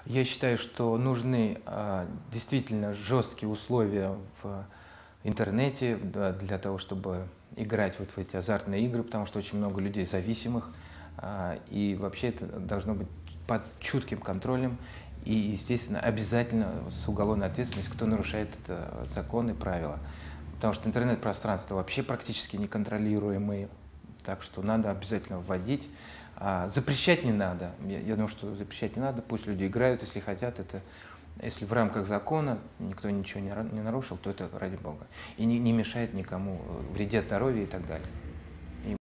Я считаю, что нужны действительно жесткие условия в интернете для того, чтобы играть вот в эти азартные игры, потому что очень много людей зависимых, и вообще это должно быть под чутким контролем и, естественно, обязательно с уголовной ответственностью, кто нарушает закон и правила. Потому что интернет-пространство вообще практически неконтролируемое, так что надо обязательно вводить. Запрещать не надо. Я думаю, что запрещать не надо. Пусть люди играют, если хотят. Если в рамках закона никто ничего не нарушил, то это ради бога. И не мешает никому, вреде здоровью и так далее.